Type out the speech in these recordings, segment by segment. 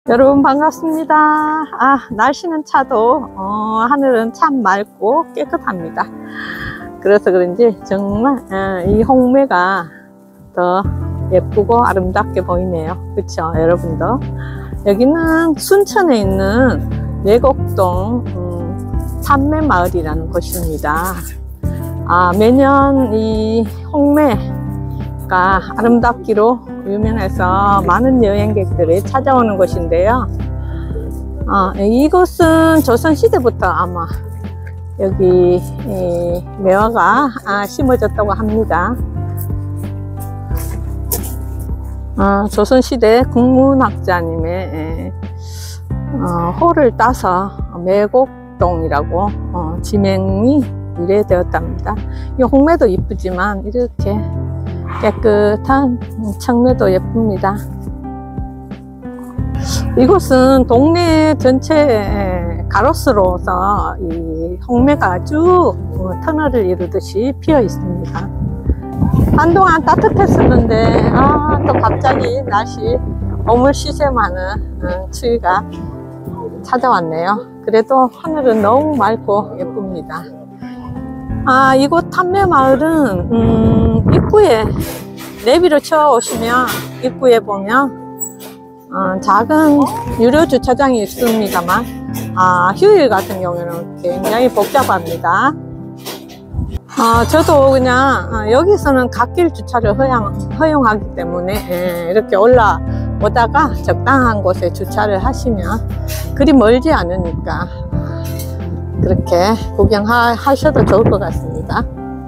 여러분 반갑습니다. 날씨는 차도 하늘은 참 맑고 깨끗합니다. 그래서 그런지 정말 이 홍매가 더 예쁘고 아름답게 보이네요. 그렇죠 여러분도? 여기는 순천에 있는 내곡동 삼매마을이라는 곳입니다. 매년 이 홍매가 아름답기로 유명해서 많은 여행객들이 찾아오는 곳인데요. 이곳은 조선시대부터 아마 여기 매화가 심어졌다고 합니다. 조선시대 국문학자님의 호를 따서 매곡동이라고 지명이 유래되었답니다. 이 홍매도 이쁘지만 이렇게 깨끗한 청매도 예쁩니다. 이곳은 동네 전체 가로수로서 이 홍매가 쭉 터널을 이루듯이 피어 있습니다. 한동안 따뜻했었는데 또 갑자기 날씨 어물시샘하는 추위가 찾아왔네요. 그래도 하늘은 너무 맑고 예쁩니다. 이곳 삼매마을은 입구에 내비로 쳐 오시면 입구에 보면 작은 유료 주차장이 있습니다만 휴일 같은 경우는 굉장히 복잡합니다. 저도 그냥 여기서는 갓길 주차를 허용하기 때문에 이렇게 올라오다가 적당한 곳에 주차를 하시면 그리 멀지 않으니까 그렇게 구경하셔도 좋을 것 같습니다.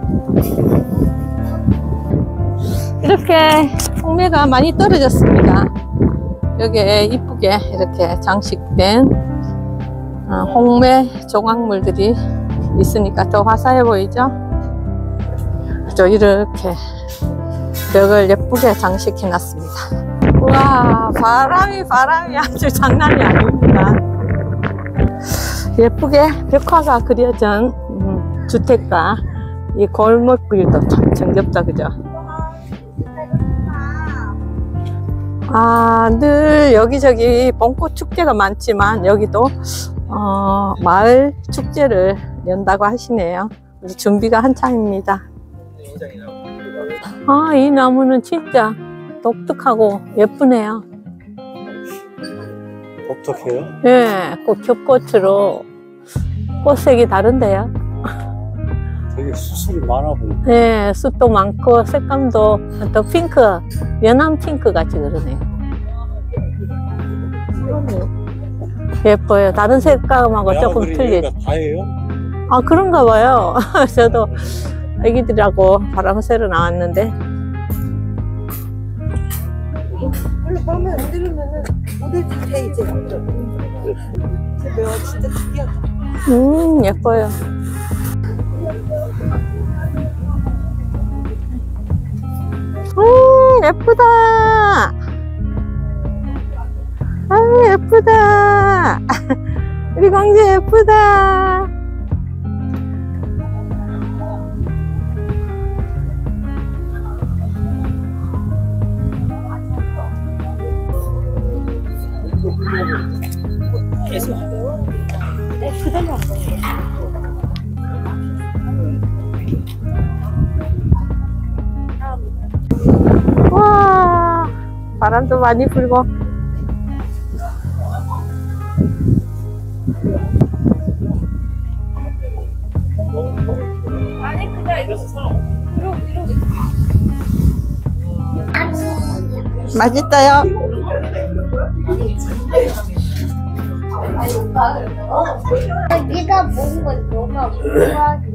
이렇게 홍매가 많이 떨어졌습니다. 여기에 이쁘게 이렇게 장식된 홍매 조각물들이 있으니까 더 화사해 보이죠? 또 이렇게 벽을 예쁘게 장식해 놨습니다. 우와, 바람이 아주 장난이 아닙니다. 예쁘게 벽화가 그려진 주택가, 이 골목길도 참 정겹다, 그죠? 늘 여기저기 봄꽃 축제가 많지만 여기도 마을 축제를 연다고 하시네요. 준비가 한창입니다. 이 나무는 진짜 독특하고 예쁘네요. 독특해요? 네, 겹꽃으로 꽃색이 다른데요. 되게 수술이 많아 보이네. 네, 숯도 많고 색감도 더 핑크, 연한 핑크 같이 그러네요. 예뻐요. 다른 색감하고 조금 틀리죠. 다예요? 그런가 봐요. 저도 애기들하고 바람 쐬러 나왔는데. 원래 마음에 안 들으면은 모델 다 돼, 이제. 제 매화 진짜 특이하다. 예뻐요. 예쁘다. 예쁘다. 우리 광재 예쁘다. 와, 바람도 많이 불고. 맛있어요. 네가 먹은 건 너가 뭐하기?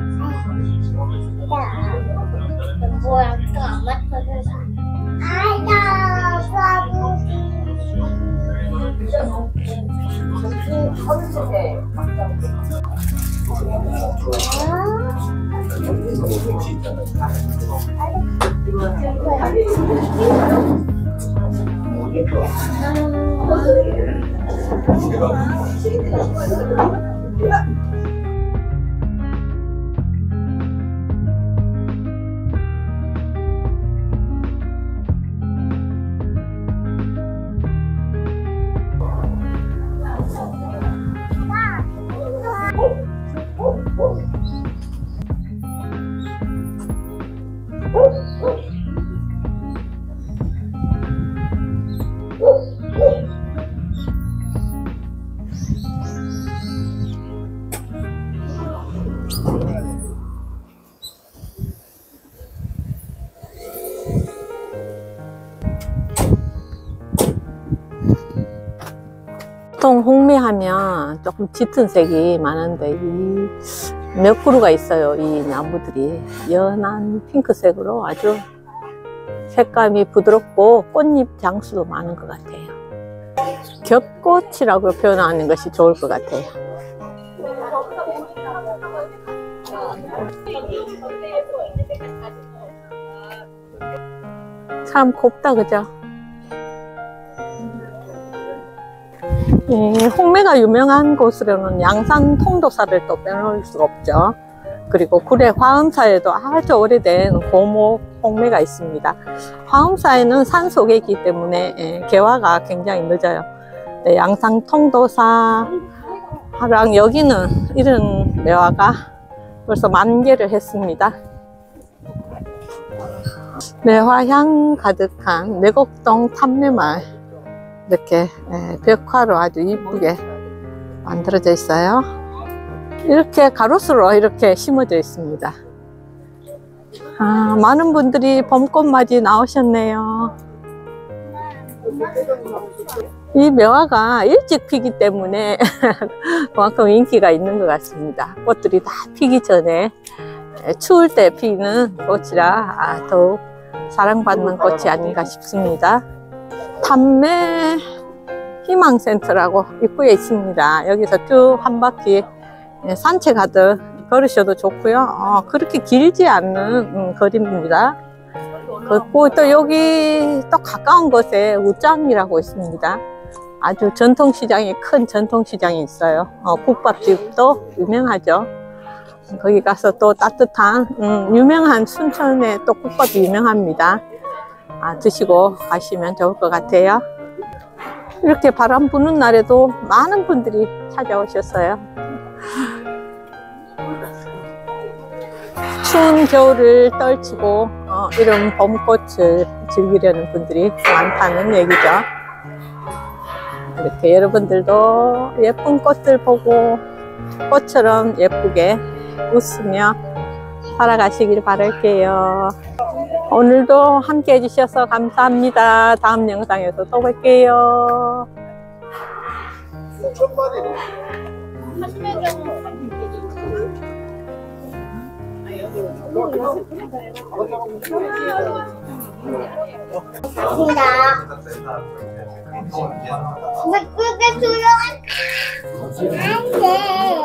뭐야, 또 안 맞춰서. 보통 홍매하면 조금 짙은 색이 많은데 이 몇 그루가 있어요. 이 나무들이 연한 핑크색으로 아주 색감이 부드럽고 꽃잎 장수도 많은 것 같아요. 겹꽃이라고 표현하는 것이 좋을 것 같아요. 참 곱다, 그죠? 홍매가 유명한 곳으로는 양산 통도사를 또 빼놓을 수가 없죠. 그리고 구례 화엄사에도 아주 오래된 고목 홍매가 있습니다. 화엄사에는 산 속에 있기 때문에 개화가 굉장히 늦어요. 네, 양산 통도사랑 여기는 이런 매화가 벌써 만개를 했습니다. 매화향 가득한 내곡동 탐매마을, 이렇게 벽화로 아주 이쁘게 만들어져 있어요. 이렇게 가로수로 이렇게 심어져 있습니다. 많은 분들이 봄꽃맞이 나오셨네요. 이 매화가 일찍 피기 때문에 그만큼 인기가 있는 것 같습니다. 꽃들이 다 피기 전에 추울 때 피는 꽃이라 더욱 사랑받는 꽃이 아닌가 싶습니다. 탐매 희망센터라고 입구에 있습니다. 여기서 쭉 한 바퀴 산책하듯 걸으셔도 좋고요. 그렇게 길지 않는 거리입니다. 그리고 또 여기 또 가까운 곳에 우짱이라고 있습니다. 아주 전통시장이, 큰 전통시장이 있어요. 국밥집도 유명하죠. 거기 가서 또 따뜻한 유명한 순천에 또 국밥이 유명합니다. 드시고 가시면 좋을 것 같아요. 이렇게 바람 부는 날에도 많은 분들이 찾아오셨어요. 추운 겨울을 떨치고 이런 봄꽃을 즐기려는 분들이 많다는 얘기죠. 이렇게 여러분들도 예쁜 꽃들 보고 꽃처럼 예쁘게 웃으며 살아가시길 바랄게요. 오늘도 함께 해주셔서 감사합니다. 다음 영상에서 또 뵐게요. 엄마 꿀게 조용한 안 돼.